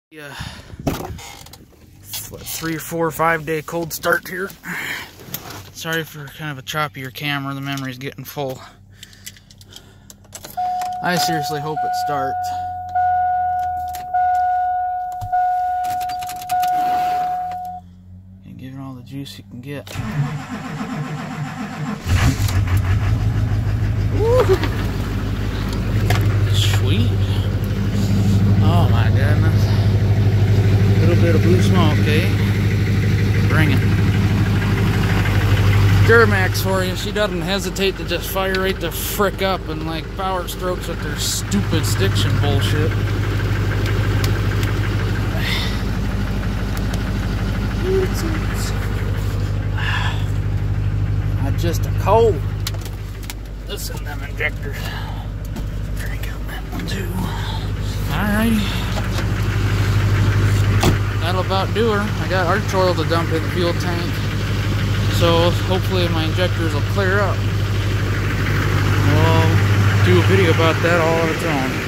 Yeah, 3 or 4 or 5 day cold start here. Sorry for kind of a choppier camera, the memory's getting full. I seriously hope it starts. And give it all the juice you can get. Woo! Sweet. Oh my goodness. A little bit of blue smoke, eh? Bring it. Duramax for you. She doesn't hesitate to just fire right the frick up and like power strokes with their stupid stiction bullshit. Not just a cold. Listen to them injectors. Drink out that one too. Alrighty. That'll about do her. I got arch oil to dump in the fuel tank, so hopefully my injectors will clear up. We'll do a video about that all on its own.